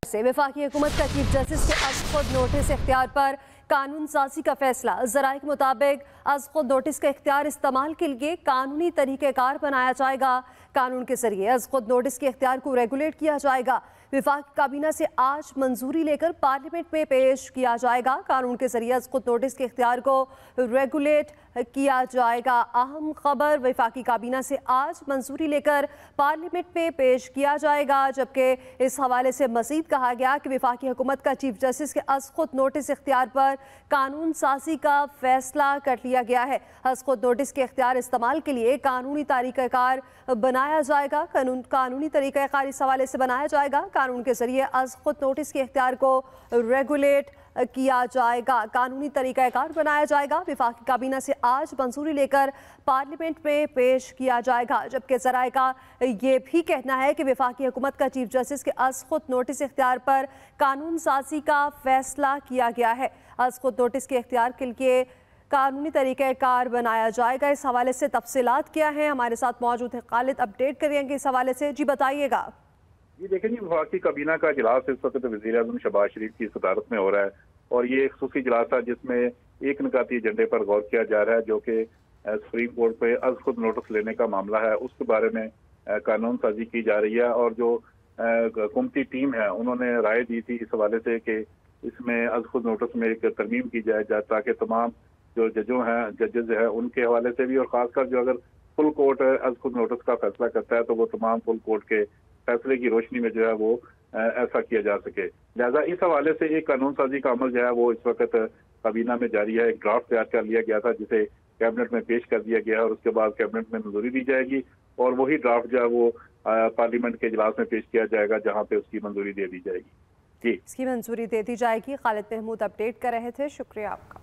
से वफाकी हुकूमत का चीफ जस्टिस के अज खुद नोटिस इख्तियार पर कानून साजी का फैसला। ज़राए के मुताबिक अज खुद नोटिस का इख्तियार इस्तेमाल के लिए कानूनी तरीक़ेकार बनाया जाएगा। कानून के जरिए अज खुद नोटिस के इख्तियार को रेगुलेट किया जाएगा। वफाकी काबीना से आज मंजूरी लेकर पार्लियामेंट में पेश किया जाएगा। कानून के जरिए अज खुद नोटिस के इख्तियार को रेगुलेट किया जाएगा। अहम खबर, वफाकी काबीना से आज मंजूरी लेकर पार्लियामेंट में पेश किया जाएगा। जबकि इस हवाले से मजीद कहा गया कि वफाकी हुकूमत का चीफ जस्टिस के अज खुद नोटिस इख्तियार पर कानून साजी का फैसला कर लिया गया है। अज खुद नोटिस के इख्तियार इस्तेमाल के लिए कानूनी तरीक़ाकार बनाया जाएगा। कानूनी तरीक़ाकार इस हवाले से बनाया जाएगा। कानून के जरिए अज खुद नोटिस के इख्तियार को रेगुलेट किया जाएगा, कानूनी तरीक़ाकार बनाया जाएगा। वफाकी काबीना से आज मंजूरी लेकर पार्लियामेंट में पेश किया जाएगा। जबकि ज़राए का ये भी कहना है कि वफाकी हुकूमत का चीफ जस्टिस के अज खुद नोटिस इख्तियार पर कानून साजी का फैसला किया गया है। अज खुद नोटिस के इख्तियार के लिए कानूनी तरीक़ाकार बनाया जाएगा। इस हवाले से तफसीलात क्या हैं, हमारे साथ मौजूद है खालिद, अपडेट करेंगे इस हवाले से। जी बताइएगा। जी देखें जी, वफाकी काबीना का इजलास इस वक्त वज़ीर आज़म शहबाज शरीफ की सदारत में हो रहा है और ये एक खसूसी इजलास है जिसमें एक निकाती एजेंडे पर गौर किया जा रहा है जो कि सुप्रीम कोर्ट पे अज खुद नोटिस लेने का मामला है। उसके बारे में कानून साजी की जा रही है और जो हुकूमती टीम है उन्होंने राय दी थी इस हवाले से कि इसमें अज खुद नोटिस में एक तरमीम की जाए ताकि तमाम जो जजेज हैं उनके हवाले से भी, और खासकर जो अगर फुल कोर्ट अज खुद नोटिस का फैसला करता है तो वो तमाम फुल कोर्ट के फैसले की रोशनी में जो है वो ऐसा किया जा सके। लिहाजा इस हवाले से एक कानून साजी का अमल जो है वो इस वक्त काबीना में जारी है। एक ड्राफ्ट तैयार कर लिया गया था जिसे कैबिनेट में पेश कर दिया गया और उसके बाद कैबिनेट में मंजूरी दी जाएगी और वही ड्राफ्ट जो है वो पार्लियामेंट के इजलास में पेश किया जाएगा जहाँ पे उसकी मंजूरी दे दी जाएगी। जी, इसकी मंजूरी दे दी जाएगी। खालिद महमूद अपडेट कर रहे थे, शुक्रिया आपका।